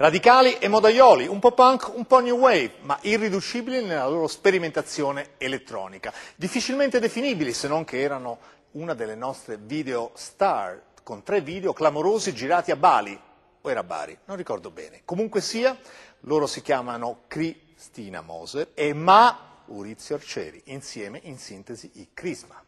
Radicali e modaioli, un po' punk, un po' new wave, ma irriducibili nella loro sperimentazione elettronica. Difficilmente definibili, se non che erano una delle nostre video star, con 3 video clamorosi girati a Bali, o era Bari, non ricordo bene. Comunque sia, loro si chiamano Cristina Moser e Maurizio Arcieri, insieme in sintesi i Crisma.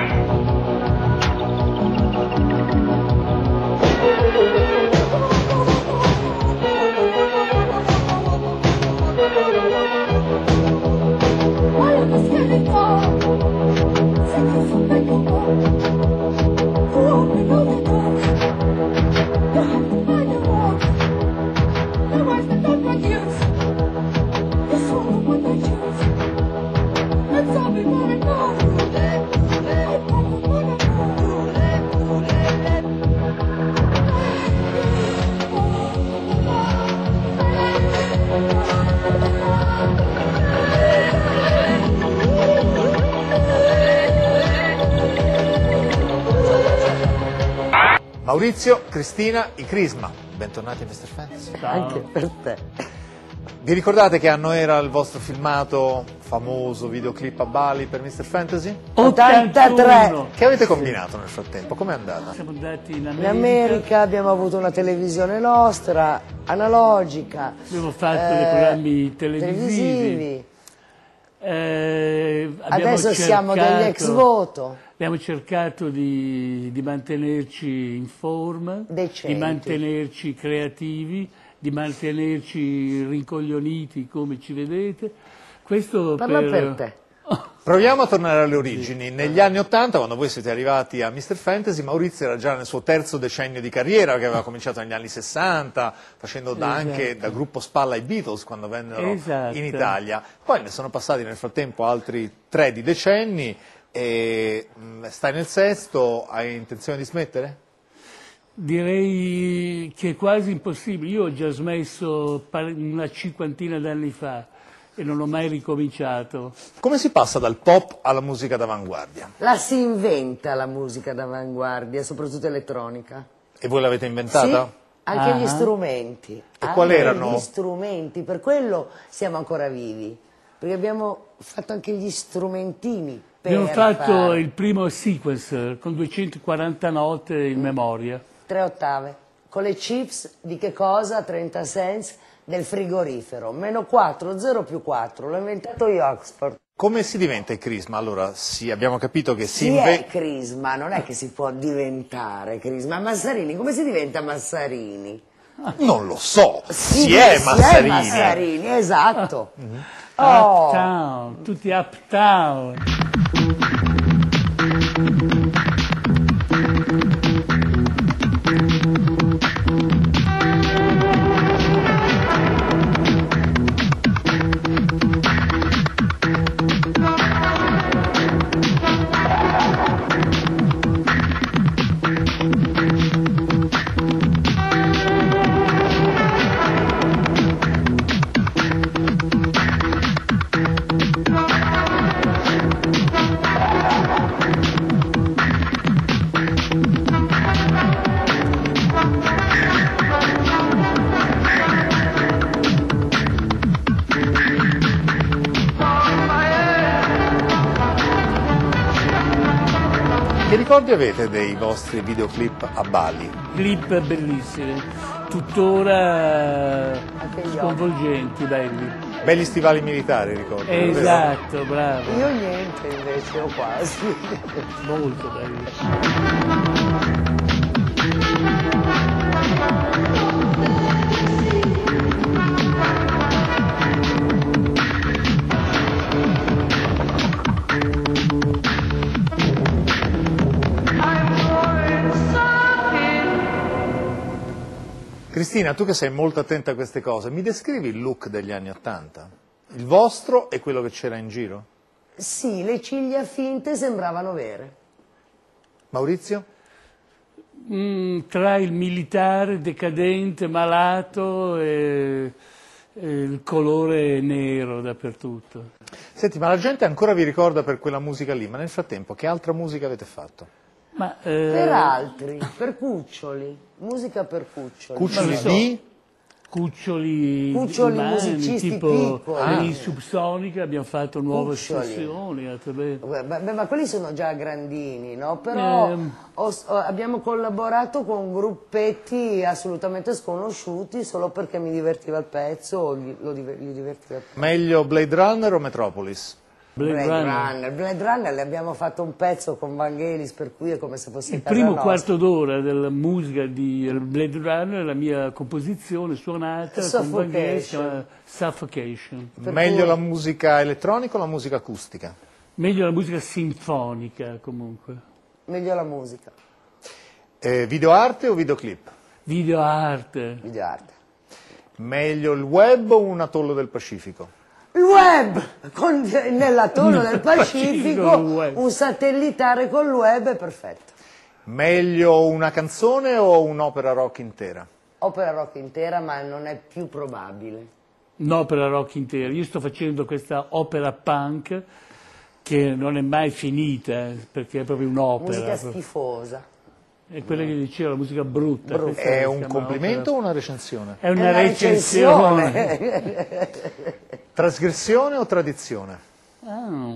Maurizio, Cristina, i Crisma. Bentornati a Mr. Fantasy. Anche per te. Vi ricordate che anno era il vostro filmato famoso videoclip a Bali per Mr. Fantasy? 83. Che avete combinato nel frattempo? Com'è andata? Siamo andati in In America abbiamo avuto una televisione nostra, analogica. Abbiamo fatto dei programmi televisivi. Adesso siamo degli ex voto. Abbiamo cercato di mantenerci in forma, Decenti. di mantenerci creativi, di mantenerci rincoglioniti come ci vedete. Questo Parla per te. Proviamo a tornare alle origini. Negli anni '80, quando voi siete arrivati a Mr. Fantasy, Maurizio era già nel suo 3° decennio di carriera, che aveva cominciato negli anni '60, facendo anche da gruppo spalla ai Beatles quando vennero in Italia. Poi ne sono passati nel frattempo altri 3 di decenni e stai nel 6°, hai intenzione di smettere? Direi che è quasi impossibile. Io ho già smesso una 50ina d'anni fa e non ho mai ricominciato. Come si passa dal pop alla musica d'avanguardia? La si inventa la musica d'avanguardia, soprattutto elettronica. E voi l'avete inventata? Sì, anche gli strumenti. E quali erano? Gli strumenti, per quello siamo ancora vivi, perché abbiamo fatto anche gli strumentini. Abbiamo fatto il primo sequencer con 240 note in memoria. 3 ottave, con le chips di che cosa? 30 cents del frigorifero, -4, 0 più 4, l'ho inventato io a Oxford. Come si diventa il Crisma? Allora, sì, abbiamo capito che Si è Crisma, non è che si può diventare Crisma. Massarini, come si diventa Massarini? Non lo so, Si è Massarini. Si è Massarini, esatto. Uptown, tutti uptown. Che ricordi avete dei vostri videoclip a Bali? Clip bellissimi, tuttora sconvolgenti, belli. Belli stivali militari, ricordo. Esatto, bravo. Io niente invece, o quasi. Molto belli. Cristina, tu che sei molto attenta a queste cose, mi descrivi il look degli anni '80? Il vostro e quello che c'era in giro? Sì, le ciglia finte sembravano vere. Maurizio? Tra il militare decadente, malato e il colore nero dappertutto. Senti, ma la gente ancora vi ricorda per quella musica lì, ma nel frattempo che altra musica avete fatto? Ma, Per altri, per cuccioli, musica per cuccioli. Cuccioli so. di? cuccioli umani, musicisti tipo piccoli. in Subsonica abbiamo fatto nuove Cuccioli. sessioni. Beh, ma quelli sono già grandini, no? Però abbiamo collaborato con gruppetti assolutamente sconosciuti solo perché mi divertiva il pezzo o gli divertiva il pezzo. Meglio Blade Runner o Metropolis? Blade Runner. Blade Runner le abbiamo fatto un pezzo con Vangelis, per cui è come se fosse Il casa primo nostra. quarto d'ora della musica di Blade Runner, la mia composizione suonata con Vangelis, si chiama Suffocation. Meglio la musica elettronica o la musica acustica? Meglio la musica sinfonica comunque. Meglio la musica, Videoarte o videoclip? Videoarte. videoarte. Meglio il web o un atollo del Pacifico? Il web, nell'atollo del Pacifico, Pacifico, il web. un satellitare col web è perfetto. Meglio una canzone o un'opera rock intera? Opera rock intera, ma non è più probabile. Un'opera rock intera. Io sto facendo questa opera punk che non è mai finita, perché è proprio un'opera. Musica schifosa. È quella che dicevo, la musica brutta. Questa È si un chiama complimento opera. o una recensione? È una recensione. Trasgressione o tradizione? Ah.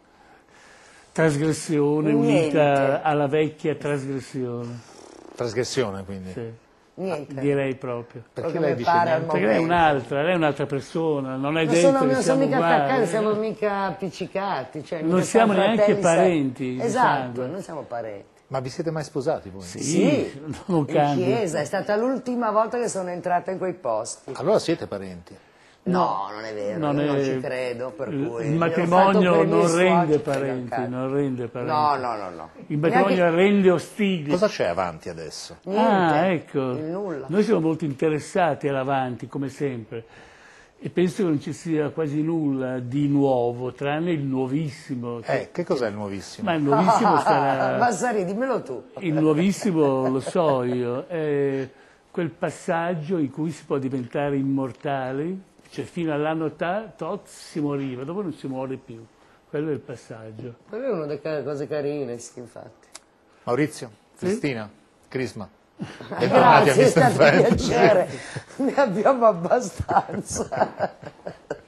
Trasgressione, Niente. unita alla vecchia trasgressione. Trasgressione, quindi. Sì. Niente. Direi proprio. Perché Come lei dice pare al niente? Perché momento. lei è un'altra persona, non è Non detto sono, che non sono siamo mica uguali. attaccati, non siamo mica appiccicati. Cioè, Non mica siamo neanche fratelli, parenti di Esatto, sangue. non siamo parenti. Ma vi siete mai sposati voi? Sì, non in cambia. chiesa, è stata l'ultima volta che sono entrata in quei posti. Allora siete parenti. No, non è vero, Non io non è- ci credo, per cui... Il l'ho fatto matrimonio per i miei non rende suoceri, parenti, cazzo. non rende parenti. No. Il matrimonio Neanche- rende ostili. Cosa c'è avanti adesso? Niente, Ah, ecco. il nulla. Noi siamo molto interessati all'avanti, come sempre, e penso che non ci sia quasi nulla di nuovo, tranne il nuovissimo. Che cos'è il nuovissimo? Ma il nuovissimo sarà... Massari, dimmelo tu. Il nuovissimo lo so io, è quel passaggio in cui si può diventare immortali, cioè fino all'anno tot si moriva, dopo non si muore più. Quello è il passaggio. Quella è una delle cose carine, sì, infatti. Maurizio? Cristina? Crisma? Grazie, è Mr. stato un Friends. piacere. Ne abbiamo abbastanza.